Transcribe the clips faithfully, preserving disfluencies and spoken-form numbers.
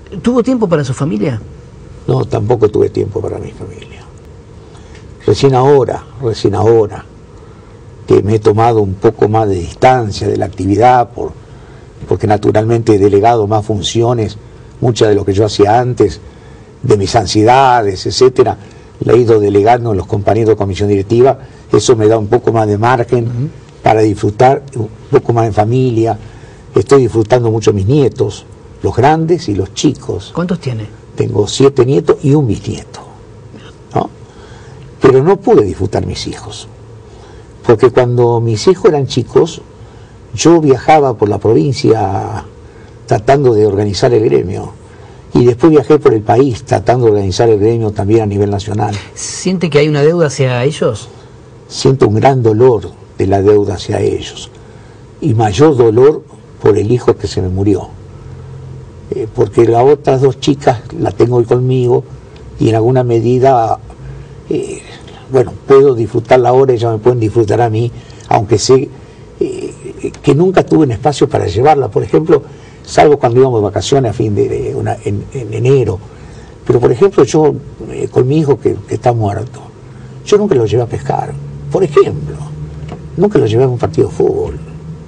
¿Tuvo tiempo para su familia? No, tampoco tuve tiempo para mi familia. Recién ahora, recién ahora, que me he tomado un poco más de distancia de la actividad, por, porque naturalmente he delegado más funciones, muchas de lo que yo hacía antes, de mis ansiedades, etcétera, la he ido delegando en los compañeros de comisión directiva. Eso me da un poco más de margen uh-huh. para disfrutar un poco más en familia. Estoy disfrutando mucho mis nietos, los grandes y los chicos. ¿Cuántos tiene? Tengo siete nietos y un bisnieto, ¿no? Pero no pude disfrutar mis hijos, porque cuando mis hijos eran chicos, yo viajaba por la provincia tratando de organizar el gremio, y después viajé por el país tratando de organizar el gremio también a nivel nacional. ¿Siente que hay una deuda hacia ellos? Siento un gran dolor de la deuda hacia ellos, y mayor dolor por el hijo que se me murió, eh, porque las otras dos chicas las tengo hoy conmigo, y en alguna medida, eh, bueno, puedo disfrutarla ahora, ellas me pueden disfrutar a mí, aunque sé eh, que nunca tuve un espacio para llevarla, por ejemplo, salvo cuando íbamos de vacaciones a fin de, de una, en, en enero. Pero por ejemplo yo, eh, con mi hijo que, que está muerto, yo nunca lo llevé a pescar, por ejemplo, nunca lo llevé a un partido de fútbol,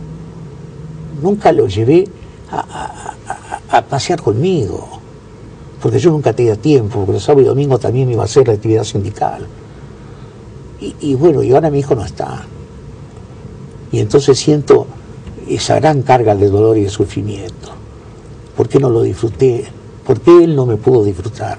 nunca lo llevé a, a, a, a pasear conmigo, porque yo nunca tenía tiempo, porque los sábados y domingos también me iba a hacer la actividad sindical. Y, y bueno, y ahora mi hijo no está. Y entonces siento esa gran carga de dolor y de sufrimiento. ¿Por qué no lo disfruté? ¿Por qué él no me pudo disfrutar?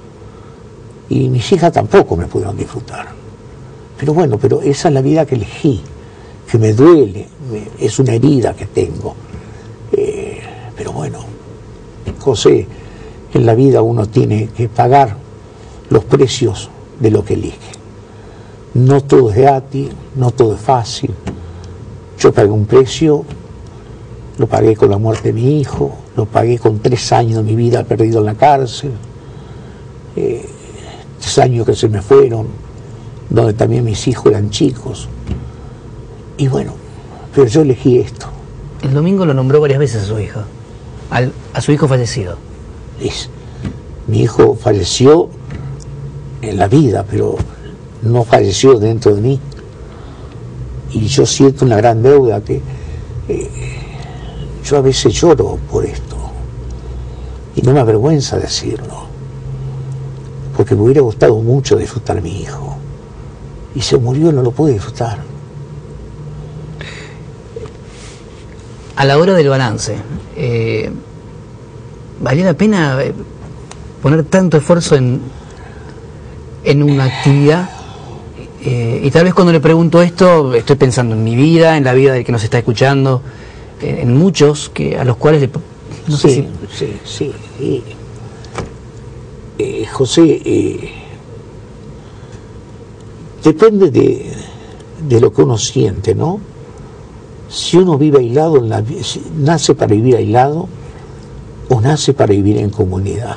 Y mis hijas tampoco me pudieron disfrutar. Pero bueno, pero esa es la vida que elegí, que me duele, me, es una herida que tengo. Eh, pero bueno, José, en la vida uno tiene que pagar los precios de lo que elige. No todo es gratis, no todo es fácil. Yo pagué un precio, lo pagué con la muerte de mi hijo, lo pagué con tres años de mi vida perdido en la cárcel, eh, tres años que se me fueron, donde también mis hijos eran chicos. Y bueno, pero yo elegí esto. El domingo lo nombró varias veces a su hijo, al, a su hijo fallecido. Es, mi hijo falleció en la vida, pero no falleció dentro de mí. Y yo siento una gran deuda que eh, yo a veces lloro por esto. Y no me avergüenza decirlo. Porque me hubiera gustado mucho disfrutar a mi hijo. Y se murió y no lo pude disfrutar. A la hora del balance, eh, ¿valía la pena poner tanto esfuerzo en, en una actividad? Eh, y tal vez cuando le pregunto esto, estoy pensando en mi vida, en la vida del que nos está escuchando, eh, en muchos que a los cuales le... No sí, sé si... sí, sí. Y, eh, José, eh, depende de, de lo que uno siente, ¿no? Si uno vive aislado, en la, si nace para vivir aislado o nace para vivir en comunidad.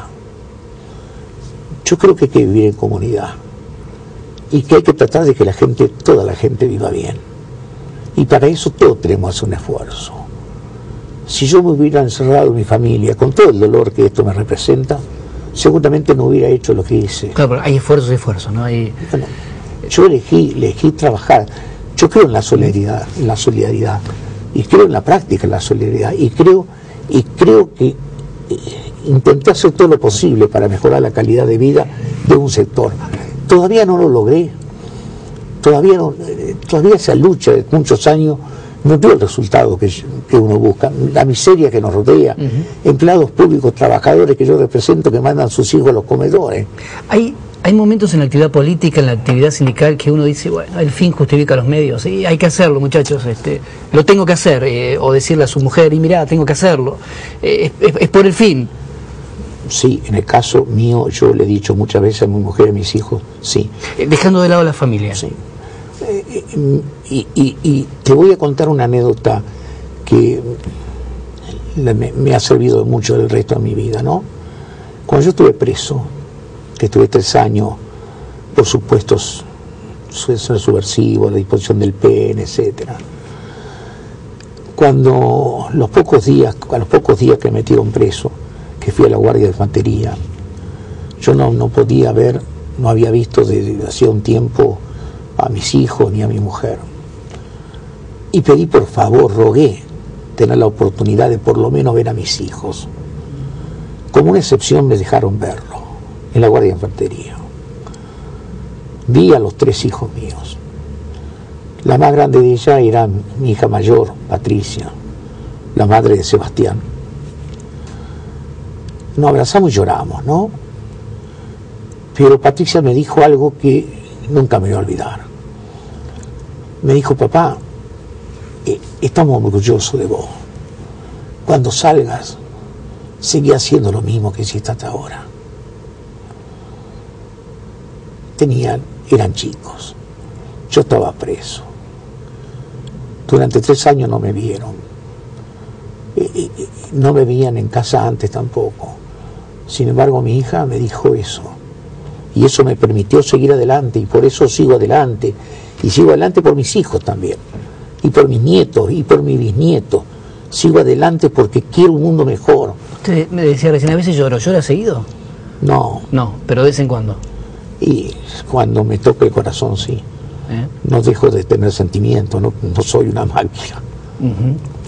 Yo creo que hay que vivir en comunidad. Y que hay que tratar de que la gente, toda la gente viva bien. Y para eso todos tenemos que hacer un esfuerzo. Si yo me hubiera encerrado en mi familia, con todo el dolor que esto me representa, seguramente no hubiera hecho lo que hice. Claro, pero hay esfuerzos y esfuerzos, ¿no? Hay... Bueno, yo elegí, elegí trabajar. Yo creo en la solidaridad, en la solidaridad. Y creo en la práctica en la solidaridad. Y creo, y creo que eh, intenté hacer todo lo posible para mejorar la calidad de vida de un sector. Todavía no lo logré, todavía, no, todavía esa lucha de muchos años no dio el resultado que, que uno busca. La miseria que nos rodea, uh-huh. empleados públicos, trabajadores que yo represento que mandan a sus hijos a los comedores. Hay, hay momentos en la actividad política, en la actividad sindical, que uno dice, bueno, el fin justifica los medios, y hay que hacerlo, muchachos, este, lo tengo que hacer, eh, o decirle a su mujer, y mirá, tengo que hacerlo, eh, es, es, es por el fin. Sí, en el caso mío, yo le he dicho muchas veces a mi mujer y a mis hijos, sí. Dejando de lado la familia. Sí. Eh, y, y, y te voy a contar una anécdota que me, me ha servido mucho el resto de mi vida, ¿no? Cuando yo estuve preso, que estuve tres años por supuestos subversivos, la disposición del P N, etcétera. Cuando los pocos días, a los pocos días que me metieron preso, que fui a la Guardia de Infantería. Yo no, no podía ver, no había visto desde hacía un tiempo a mis hijos ni a mi mujer. Y pedí por favor, rogué tener la oportunidad de por lo menos ver a mis hijos. Como una excepción me dejaron verlo en la Guardia de Infantería. Vi a los tres hijos míos. La más grande de ella era mi hija mayor, Patricia, la madre de Sebastián. Nos abrazamos y lloramos, ¿no? Pero Patricia me dijo algo que nunca me voy a olvidar. Me dijo, papá, eh, estamos orgullosos de vos. Cuando salgas, seguí haciendo lo mismo que hiciste hasta ahora. Tenían, eran chicos. Yo estaba preso. Durante tres años no me vieron. Eh, eh, no me veían en casa antes tampoco. Sin embargo, mi hija me dijo eso. Y eso me permitió seguir adelante, y por eso sigo adelante. Y sigo adelante por mis hijos también. Y por mis nietos, y por mis bisnietos. Sigo adelante porque quiero un mundo mejor. Usted me decía recién, a veces lloro. ¿Llora seguido? No. No, pero de vez en cuando. Y cuando me toca el corazón, sí. ¿Eh? No dejo de tener sentimientos, no, no soy una máquina. Uh-huh.